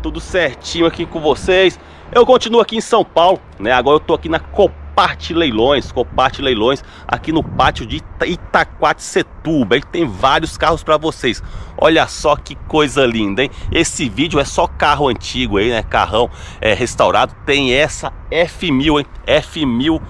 tudo certinho aqui com vocês. Eu continuo aqui em São Paulo, né? Agora eu tô aqui na Copart Leilões, aqui no pátio de Itaquaquecetuba. Aí tem vários carros para vocês. Olha só que coisa linda, hein? Esse vídeo é só carro antigo aí, né? Carrão restaurado. Tem essa F1000, hein? F1000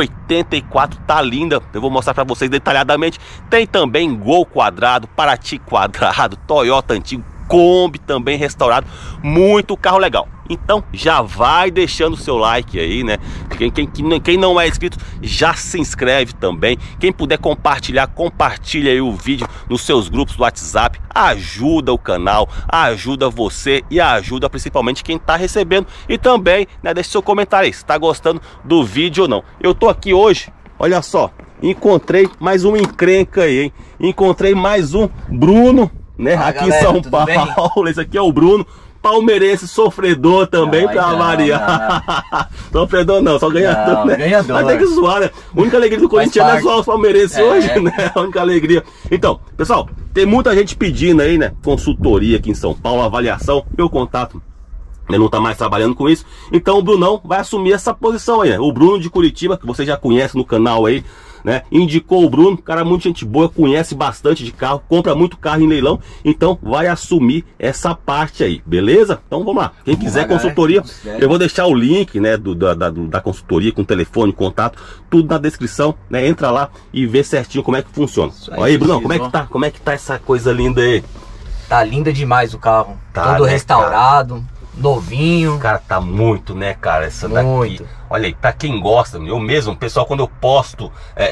84, tá linda. Eu vou mostrar para vocês detalhadamente. Tem também Gol quadrado, Paraty quadrado, Toyota antigo, Kombi também restaurado. Muito carro legal. Então já vai deixando o seu like aí, né? Quem não é inscrito já se inscreve também. Quem puder compartilhar, compartilha aí o vídeo nos seus grupos do WhatsApp. Ajuda o canal, ajuda você e ajuda principalmente quem tá recebendo. E também, né, deixe seu comentário aí se tá gostando do vídeo ou não. Eu tô aqui hoje, olha só, encontrei mais uma encrenca aí, hein? Encontrei mais um Bruno, né? Fala, aqui galera, em São Paulo. Esse aqui é o Bruno. Palmeirense, sofredor também, pra variar. Sofredor não, só ganhador, né? Ganhador. Mas tem que zoar, né? A única alegria do Corinthians é zoar os palmeirenses hoje, né? A única alegria. Então, pessoal, tem muita gente pedindo aí, né? Consultoria aqui em São Paulo, avaliação. Meu contato, ele não tá mais trabalhando com isso. Então o Brunão vai assumir essa posição aí, né? O Bruno de Curitiba, que você já conhece no canal aí, né? Indicou o Bruno, cara muito gente boa, conhece bastante de carro, compra muito carro em leilão, então vai assumir essa parte aí, beleza? Então vamos lá, quem quiser consultoria, eu vou deixar o link, né, da consultoria com telefone, contato, tudo na descrição, né? Entra lá e vê certinho como é que funciona. Olha aí, Brunão, como é que tá essa coisa linda aí? Tá linda demais o carro, tá, todo né, restaurado, novinho. Cara, tá muito, né, cara, essa muito. daqui. Olha aí, pra quem gosta, eu mesmo, pessoal, quando eu posto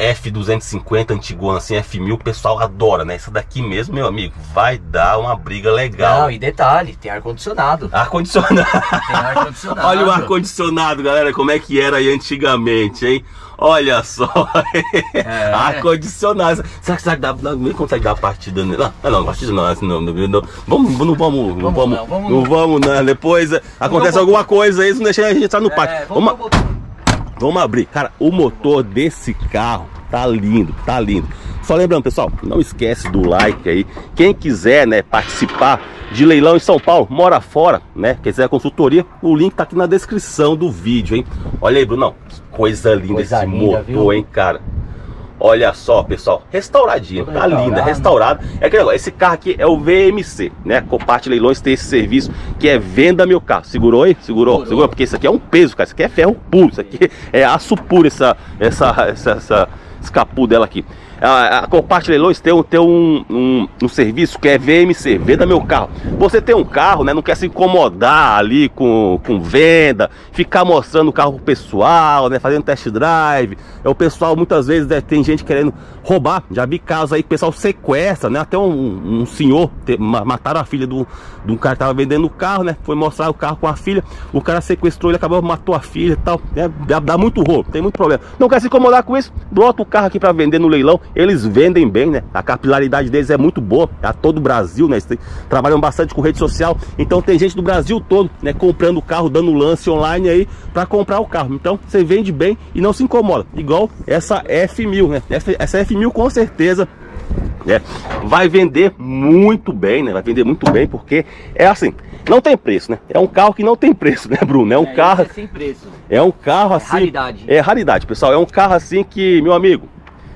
F250 antigona, assim, F1000, o pessoal adora, né? Essa daqui mesmo, meu amigo, vai dar uma briga legal. Não, e detalhe, tem ar-condicionado. Ar-condicionado. Tem ar-condicionado. Olha o ar-condicionado, galera, como é que era aí antigamente, hein? Olha só, ar-condicionado. Será que dá, nem consegue dar a partida nele? Não, partida não, assim, não, vamos, não. Depois acontece alguma coisa aí, não deixa a gente entrar no pátio. Vamos abrir. Cara, o motor desse carro tá lindo, tá lindo. Só lembrando, pessoal, não esquece do like aí. Quem quiser, né, participar de leilão em São Paulo, mora fora, né, quiser consultoria, o link tá aqui na descrição do vídeo, hein. Olha aí, Brunão, que coisa linda esse motor, viu? Hein, cara. Olha só, pessoal, restauradinho, tá linda, restaurado. É aquele negócio, esse carro aqui é o VMC, né? Copart Leilões tem esse serviço que é venda meu carro. Segurou aí? Segurou, porque isso aqui é um peso, cara. Isso aqui é ferro puro, isso aqui é aço puro, esse capô dela aqui. A Copart Leilões tem um serviço que é VMC, venda meu carro. Você tem um carro, né? Não quer se incomodar ali com venda, ficar mostrando o carro pro pessoal, né? Fazendo test drive. O pessoal muitas vezes tem gente querendo roubar. Já vi casos aí que o pessoal sequestra, né? Até um senhor mataram a filha de um cara que tava vendendo o carro, né? Foi mostrar o carro com a filha. O cara sequestrou, ele acabou, matou a filha e tal, né? Dá muito roubo, tem muito problema. Não quer se incomodar com isso? Bota o carro aqui para vender no leilão. Eles vendem bem, né? A capilaridade deles é muito boa, a todo o Brasil, né? Eles trabalham bastante com rede social, então tem gente do Brasil todo, né, comprando o carro, dando lance online aí para comprar o carro. Então você vende bem e não se incomoda, igual essa F1000, né? Essa F1000 com certeza vai vender muito bem, né? Vai vender muito bem, porque é assim, não tem preço, né? É um carro que não tem preço, né, Bruno? É um carro sem preço. É um carro assim, raridade. É raridade, pessoal. É um carro assim que, meu amigo,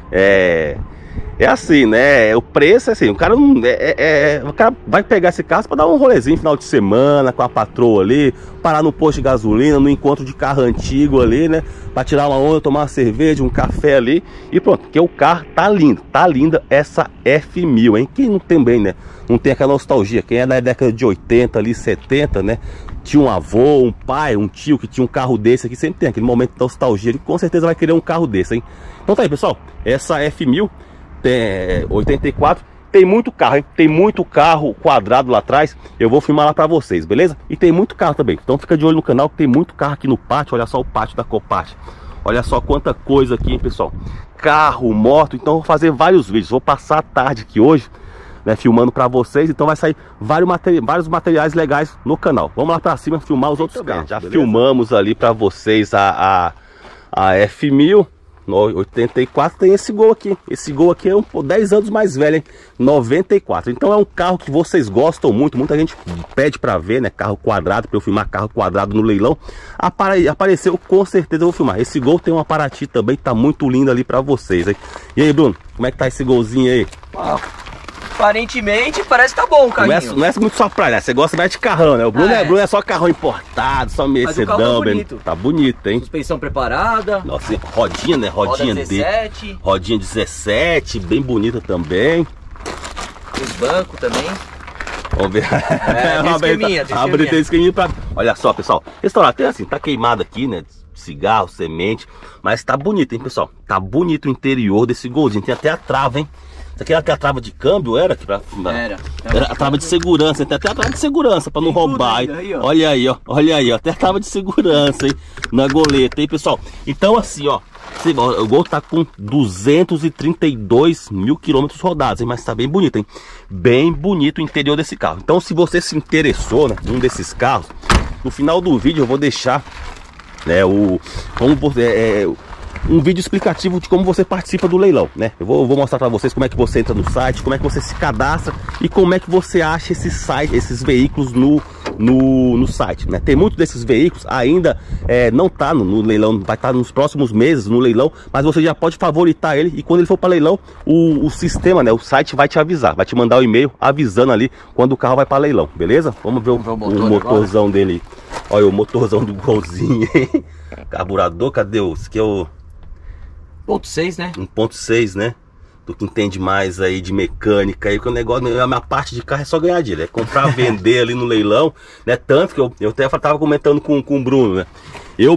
é assim, né? O preço é assim, o cara não o cara vai pegar esse carro para dar um rolezinho final de semana com a patroa ali, parar no posto de gasolina, no encontro de carro antigo ali, né? Para tirar uma onda, tomar uma cerveja, um café ali e pronto, porque o carro tá lindo, tá linda essa F1000, hein? Quem não tem bem, né? Não tem aquela nostalgia, quem é da década de 80 ali, 70, né? Tinha um avô, um pai, um tio que tinha um carro desse aqui, sempre tem aquele momento de nostalgia, ele com certeza vai querer um carro desse, hein? Então tá aí, pessoal, essa F1000 tem 84, tem muito carro, hein? Tem muito carro quadrado lá atrás. Eu vou filmar lá pra vocês, beleza? E tem muito carro também, então fica de olho no canal que tem muito carro aqui no pátio. Olha só o pátio da Copart. Olha só quanta coisa aqui, hein, pessoal. Carro, moto, então eu vou fazer vários vídeos. Vou passar a tarde aqui hoje, né, filmando pra vocês. Então vai sair vários materiais legais no canal. Vamos lá pra cima filmar os outros carros. Já filmamos ali pra vocês a F1000. 84 tem esse Gol aqui. Esse Gol aqui é 10 anos mais velho, hein? 94. Então é um carro que vocês gostam muito. Muita gente pede pra ver, né? Carro quadrado, pra eu filmar carro quadrado no leilão. Apareceu, com certeza eu vou filmar. Esse Gol tem uma Paraty também, tá muito lindo ali pra vocês, hein? E aí, Bruno, como é que tá esse Golzinho aí? Aparentemente parece que tá bom o carrinho. Não é muito só pra né? Você gosta mais de carrão, né? O Bruno, Bruno é só carrão importado, só Mercedão. Tá bonito, hein? Suspensão preparada. Nossa, rodinha, né? Rodinha 17. Rodinha 17, bem bonita também. Os bancos também. Vamos ver. Tem esqueminha pra... Olha só, pessoal. Restaurante tem assim, tá queimado aqui, né? Cigarro, semente. Mas tá bonito, hein, pessoal? Tá bonito o interior desse Golzinho. Tem até a trava, hein? Isso aqui era até a trava de câmbio, era? Era a trava de segurança, tem até a trava de segurança pra não roubar. Aí, olha aí, ó. Olha aí, ó. Até a trava de segurança, hein? Na goleta, hein, pessoal? Então, assim, ó. O Gol tá com 232 mil quilômetros rodados, hein? Mas tá bem bonito, hein? Bem bonito o interior desse carro. Então, se você se interessou, né, num desses carros, no final do vídeo eu vou deixar, né, um vídeo explicativo de como você participa do leilão, né? Eu vou mostrar para vocês como é que você entra no site, como é que você se cadastra e como é que você acha esses veículos no site, né? Tem muitos desses veículos ainda não tá no leilão, vai estar nos próximos meses no leilão, mas você já pode favoritar ele e quando ele for para leilão, o sistema, né? O site vai te avisar, vai te mandar o e-mail avisando ali quando o carro vai para leilão, beleza? Vamos ver o motorzão dele. Olha o motorzão do Golzinho, hein? Carburador, cadê os que eu 1.6, né? 1.6, né? Tu que entende mais aí de mecânica aí, que o negócio, a minha parte de carro é só ganhar dinheiro, é comprar, vender ali no leilão, né? Tanto que eu até tava comentando com o Bruno, né? Eu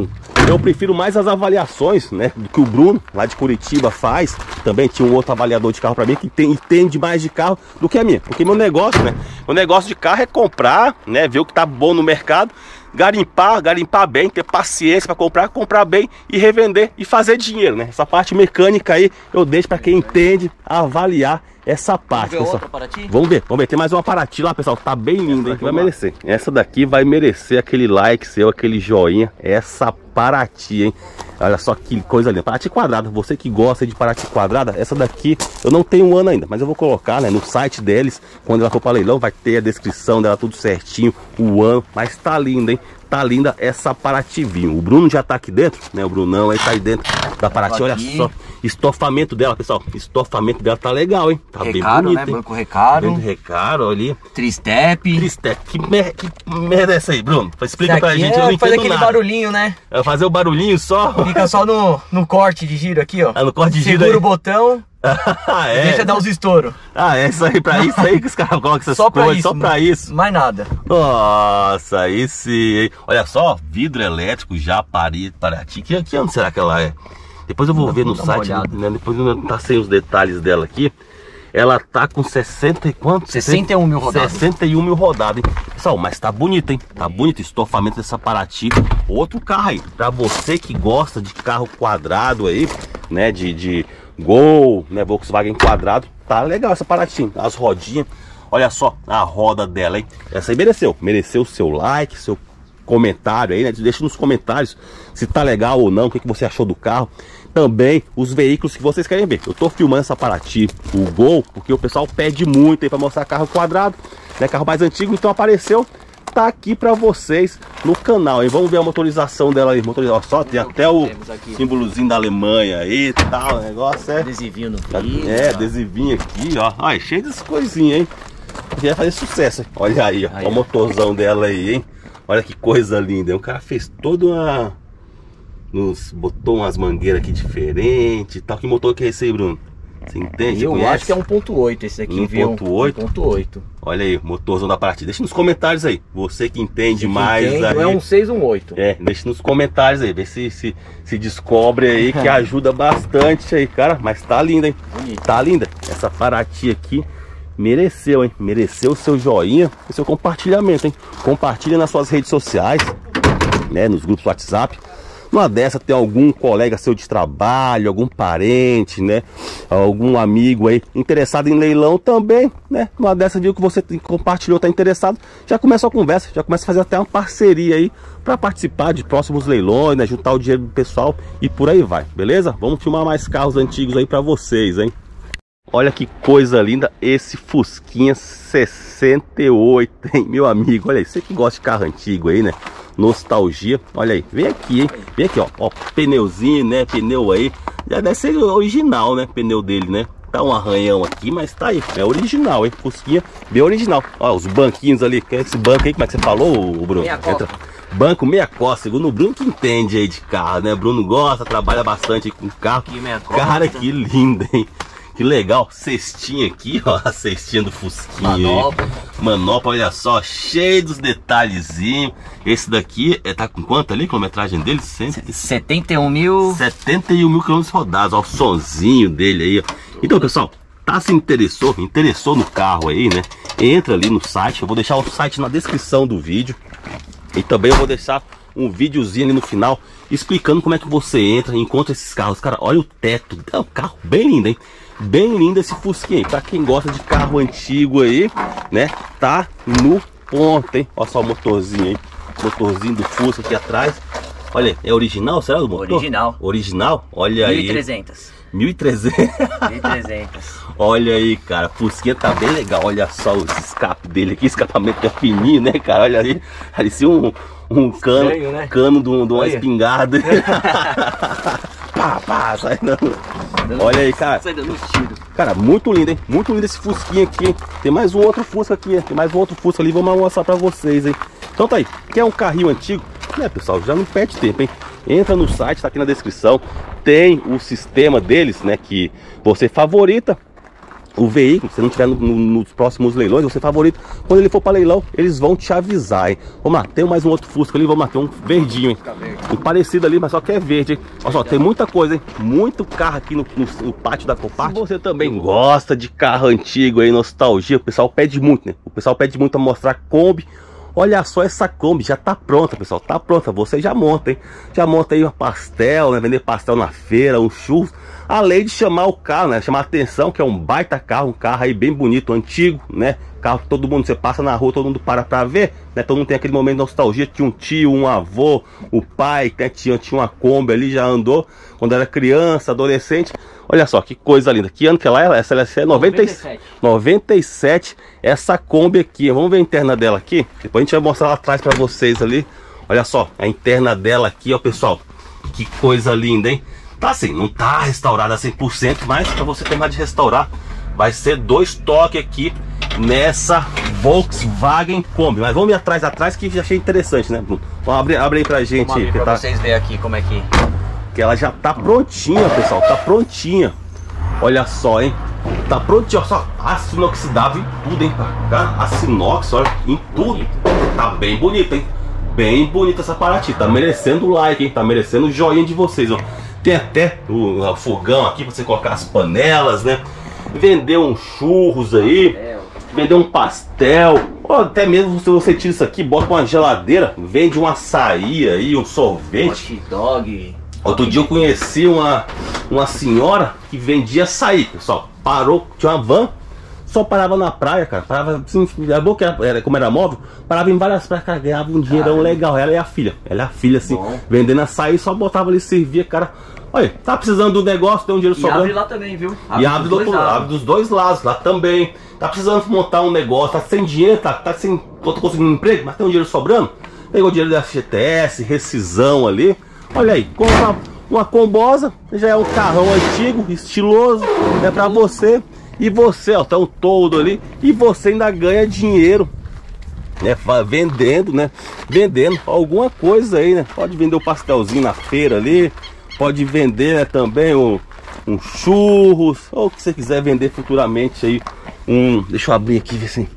prefiro mais as avaliações, né? Do que o Bruno, lá de Curitiba, faz. Também tinha um outro avaliador de carro pra mim que entende mais de carro do que a minha. Porque meu negócio, né? Meu negócio de carro é comprar, né? Ver o que tá bom no mercado. Garimpar bem, ter paciência para comprar bem e revender e fazer dinheiro, né? Essa parte mecânica aí eu deixo para quem entende avaliar essa parte, pessoal. Vamos ver, tem mais uma Paraty lá, pessoal, tá bem linda, hein? Vai merecer. Essa daqui vai merecer aquele like seu, aquele joinha, essa Paraty, hein? Olha só que coisa linda, Paraty quadrada. Você que gosta de Paraty quadrada, essa daqui eu não tenho um ano ainda, mas eu vou colocar, né, no site deles, quando ela for para leilão, vai ter a descrição dela tudo certinho, o ano, mas tá linda, hein? Tá linda essa Paraty vinho. O Bruno já tá aqui dentro, né? O Brunão aí tá aí dentro da Paraty. Olha só, estofamento dela, pessoal. Estofamento dela tá legal, hein? Tá recaro, bem bonito, né? Banco recaro. Banco recaro, ali. Tristep. Que merda é essa aí, Bruno? Explica pra gente, eu não entendo fazer aquele nada. Barulhinho, né? É fazer o barulhinho só? Fica só no corte de giro aqui, ó. No corte de giro. Segura o botão. Deixa dar os estouros. É isso aí, pra isso aí que os caras colocam essas coisas, só pra isso. Mais nada. Nossa, aí sim. Olha só, vidro elétrico já, Paraty. Que ano será que ela é? Depois eu vou ver no site, né? Depois não tá sem os detalhes dela aqui. Ela tá com 60 e quanto? 61 mil rodadas. 61 mil rodadas, hein? Pessoal, mas tá bonito, hein? Tá bonito o estofamento dessa Paraty. Outro carro aí, pra você que gosta de carro quadrado aí, né? De Gol, né? Volkswagen quadrado. Tá legal essa Paraty. As rodinhas. Olha só a roda dela, hein? Essa aí mereceu. Mereceu o seu like, seu comentário aí, né? Deixa nos comentários se tá legal ou não, o que você achou do carro. Também os veículos que vocês querem ver. Eu tô filmando essa Paraty, o Gol, porque o pessoal pede muito aí pra mostrar carro quadrado, né? Carro mais antigo, então apareceu. Tá aqui pra vocês no canal, hein? Vamos ver a motorização dela aí. Ó, só tem até o símbolozinho da Alemanha aí e tal. O negócio é adesivinho no vidro. Adesivinho aqui, ó. Olha, cheio dessas coisinhas, hein? Vai fazer sucesso, hein? Olha aí, ó. Olha o motorzão dela aí, hein? Olha que coisa linda. O cara fez toda uma... botou umas mangueiras aqui diferentes e tal. Que motor que é esse aí, Bruno? Você entende? Eu acho que é 1.8 esse aqui, 1.8? 1.8. Olha aí, motorzão da Paraty. Deixa nos comentários aí. Você que entende mais aí. É um 6, um 8. Deixa nos comentários aí. Vê se descobre aí, que ajuda bastante aí, cara. Mas tá linda, hein? Bonito. Tá linda. Essa Paraty aqui mereceu, hein? Mereceu o seu joinha e seu compartilhamento, hein? Compartilha nas suas redes sociais, né? Nos grupos WhatsApp. Numa dessa tem algum colega seu de trabalho, algum parente, né? Algum amigo aí interessado em leilão também, né? Numa dessa viu que você compartilhou, tá interessado, já começa a conversa, já começa a fazer até uma parceria aí para participar de próximos leilões, né? Juntar o dinheiro do pessoal e por aí vai, beleza? Vamos filmar mais carros antigos aí para vocês, hein? Olha que coisa linda esse Fusquinha 68, hein, meu amigo? Olha aí, você que gosta de carro antigo aí, né? Nostalgia, olha aí, vem aqui, hein? Vem aqui, ó, pneuzinho, né? Pneu aí, já deve ser original, né? Pneu dele, né? Tá um arranhão aqui, mas tá aí, é original, hein? Fusquinha bem original. Ó, os banquinhos ali, esse banco aí, como é que você falou, Bruno? Entra. Banco meia costa, segundo o Bruno que entende aí de carro, né? Bruno gosta, trabalha bastante com carro. Cara, que lindo, hein? Que legal, cestinha aqui, ó, a cestinha do Fusquinha. Manopla, olha só, cheio dos detalhezinhos. Esse daqui, tá com quanto ali, quilometragem dele? 71 mil quilômetros rodados, ó, o sonzinho dele aí, ó. Então, pessoal, se interessou no carro aí, né? Entra ali no site, eu vou deixar o site na descrição do vídeo. E também eu vou deixar um videozinho ali no final explicando como é que você entra e encontra esses carros. Cara, olha o teto, é um carro bem lindo, hein? Bem lindo esse Fusquinha aí. Pra quem gosta de carro antigo aí, né? Tá no ponto, hein? Olha só o motorzinho aí. Motorzinho do Fusca aqui atrás. Olha, é original, será o motor? Original. Original? Olha aí. 1.300. 1.300. 1.300. Olha aí, cara, Fusquinha tá bem legal. Olha só o escape dele aqui, escapamento é fininho, né, cara? Olha aí, parecia um cano, estranho, né? Cano de uma espingarda. Pá, sai dando. Olha aí, cara. Sai dando tiro. Cara, muito lindo, hein? Muito lindo esse Fusquinha aqui. Tem mais um outro Fusca aqui, tem mais um outro Fusca ali, vamos mostrar pra vocês, hein? Então tá aí, quer um carrinho antigo? Né, pessoal, já não perde tempo, hein? Entra no site, tá aqui na descrição. Tem o sistema deles, né? Que você favorita o veículo, se não tiver nos próximos leilões, você favorita. Quando ele for para leilão, eles vão te avisar, hein? Vamos lá, tem mais um outro Fusca ali, vamos lá, tem um verdinho, hein? Um parecido ali, mas só que é verde, hein? Olha só, tem muita coisa, hein? Muito carro aqui no pátio da Copart. Se você também gosta de carro antigo aí, nostalgia, o pessoal pede muito, né? O pessoal pede muito a mostrar Kombi. Olha só essa Kombi, já tá pronta, pessoal, tá pronta, você já monta, hein? Já monta aí um pastel, né? Vender pastel na feira, um churros. Além de chamar o carro, né? Chamar a atenção, que é um baita carro, um carro aí bem bonito, antigo, né? Carro que todo mundo, você passa na rua, todo mundo para pra ver, né? Todo mundo tem aquele momento de nostalgia, tinha um tio, um avô, o pai, né? Tinha uma Kombi ali, já andou quando era criança, adolescente. Olha só, que coisa linda. Que ano que ela é? Essa é 97. Essa Kombi aqui, vamos ver a interna dela aqui. Depois a gente vai mostrar lá atrás pra vocês ali. Olha só, a interna dela aqui, ó, pessoal. Que coisa linda, hein? Tá assim, não tá restaurada 100%, mas pra você terminar de restaurar, vai ser 2 toques aqui nessa Volkswagen Kombi. Mas vamos ir atrás que já achei interessante, né, Bruno? Então abre aí pra gente. Vamos abrir pra vocês verem aqui como é que ela já tá prontinha, pessoal, tá prontinha. Olha só, hein? Tá prontinho, ó, só aço inoxidável em tudo, hein, cara? Aço inox, olha, em tudo. Tá bem bonito, hein? Bem bonita essa paratinha, tá merecendo o like, hein? Tá merecendo o joinha de vocês, ó. Tem até o fogão aqui pra você colocar as panelas, né? Vender uns churros aí, vender um pastel, ou até mesmo se você tira isso aqui, bota uma geladeira, vende um açaí aí, um sorvete. Hot dog. Outro dia eu conheci uma senhora que vendia açaí, pessoal. Parou, tinha uma van, só parava na praia, cara. Parava assim, como era móvel, parava em várias praias, cara, ganhava um dinheirão legal. Ela é a filha, assim, vendendo açaí, só botava ali, servia, cara. Olha, tá precisando do negócio, tem um dinheiro sobrando. E abre lá também, viu? Abre dos dois lados, lá também. Tá precisando montar um negócio, tá sem dinheiro, tá sem, tô conseguindo um emprego, mas tem um dinheiro sobrando. Pegou o dinheiro da FGTS, rescisão ali. Olha aí, compra uma combosa, já é um carrão antigo, estiloso, é pra você. E você, ó, tá um todo ali, e você ainda ganha dinheiro, né? Vendendo, né? Vendendo alguma coisa aí, né? Pode vender o pastelzinho na feira ali, pode vender, né, também um churros, ou o que você quiser vender futuramente aí. Deixa eu abrir aqui, ver se...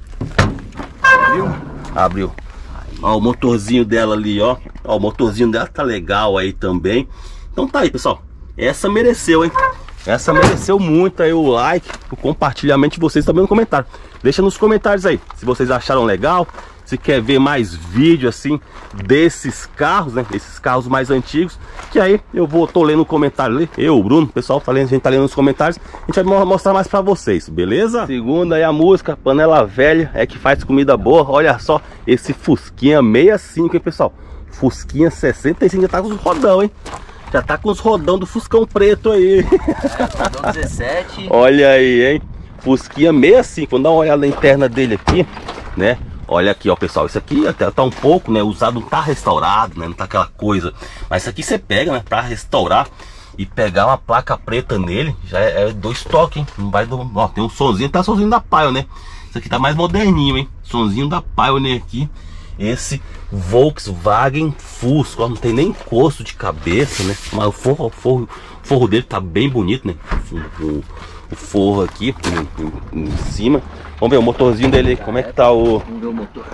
Abriu. Ó, o motorzinho dela ali, ó. Ó, o motorzinho dela tá legal aí também. Então tá aí, pessoal. Essa mereceu, hein? Essa mereceu muito aí o like, o compartilhamento de vocês também no comentário. Deixa nos comentários aí se vocês acharam legal, se quer ver mais vídeo assim desses carros, né? Esses carros mais antigos, que aí tô lendo no comentário ali, o Bruno, o pessoal tá lendo, a gente tá lendo nos comentários, a gente vai mostrar mais pra vocês, beleza? Segunda aí a música, panela velha é que faz comida boa. Olha só esse Fusquinha 65, hein, pessoal? Fusquinha 65 já tá com os rodão, hein? Já tá com os rodão do Fuscão preto aí. Rodão 17. Olha aí, hein? Fusquinha 65, vamos dar uma olhada na interna dele aqui, né? Olha aqui, ó, pessoal, isso aqui até tá um pouco, né, usado, não tá restaurado, né, não tá aquela coisa. Mas isso aqui você pega, né, pra restaurar e pegar uma placa preta nele, já é dois toques, hein? Não vai, ó, tem um sonzinho, tá sonzinho da Pioneer. Isso aqui tá mais moderninho, hein? Sonzinho da Pioneer aqui. Esse Volkswagen Fusca, ó, não tem nem encosto de cabeça, né? Mas o forro dele tá bem bonito, né? O forro aqui em cima. Vamos ver o motorzinho dele, como é que tá o... Vamos ver o motor.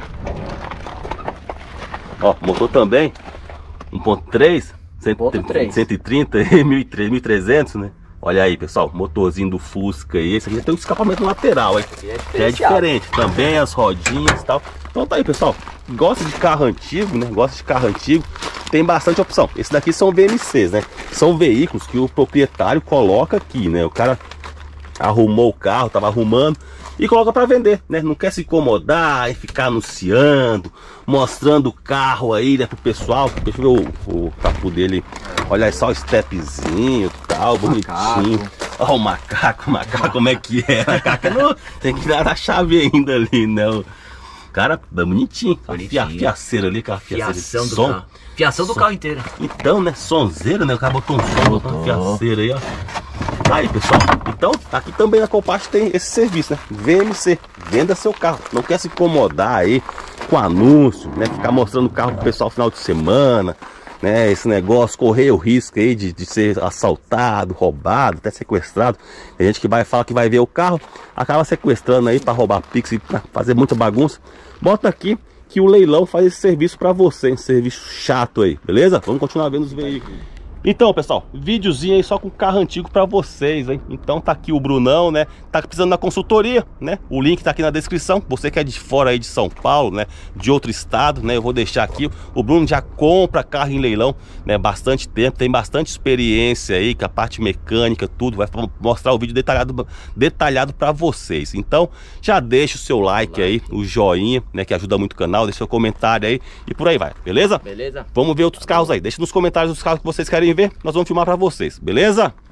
Ó, motor também 1.3, 130 e 1300, né? Olha aí, pessoal, motorzinho do Fusca aí. Esse aqui já tem um escapamento lateral, hein? Já é diferente, também as rodinhas e tal. Então tá aí, pessoal, gosta de carro antigo, né? Gosta de carro antigo, tem bastante opção. Esses daqui são VMCs, né? São veículos que o proprietário coloca aqui, né? O cara arrumou o carro, tava arrumando e coloca para vender, né? Não quer se incomodar e ficar anunciando, mostrando o carro aí, né, pro pessoal. Deixa eu ver o capô dele. Olha aí só o stepzinho e tal, bonitinho. Ó, o macaco, como é que é? O macaco não, tem que dar a chave ainda ali, né? O cara, bonitinho. A fiaceira ali, aquela fiação do carro. Fiação do carro inteiro. Então, né, sonzeiro, né? O cara botou um som, botou uma fiaceira aí, ó. Aí, pessoal, então aqui também na Copart tem esse serviço, né? VMC, venda seu carro. Não quer se incomodar aí com anúncio, né? Ficar mostrando o carro pro pessoal no final de semana, né? Esse negócio, correr o risco aí de ser assaltado, roubado, até sequestrado. Tem gente que vai falar que vai ver o carro, acaba sequestrando aí para roubar Pix e fazer muita bagunça. Bota aqui que o leilão faz esse serviço para você, hein? Serviço chato aí, beleza? Vamos continuar vendo os veículos. Então, pessoal, videozinho aí só com carro antigo pra vocês, hein? Então tá aqui o Brunão, né? Tá precisando da consultoria, né? O link tá aqui na descrição. Você que é de fora aí de São Paulo, né? De outro estado, né? Eu vou deixar aqui. O Bruno já compra carro em leilão, né? Bastante tempo, tem bastante experiência aí com a parte mecânica, tudo. Vai mostrar o vídeo detalhado pra vocês. Então, já deixa o seu like aí, o joinha, né? Que ajuda muito o canal. Deixa seu comentário aí e por aí vai, beleza? Beleza. Vamos ver outros carros aí. Deixa nos comentários os carros que vocês querem ver, nós vamos filmar pra vocês, beleza?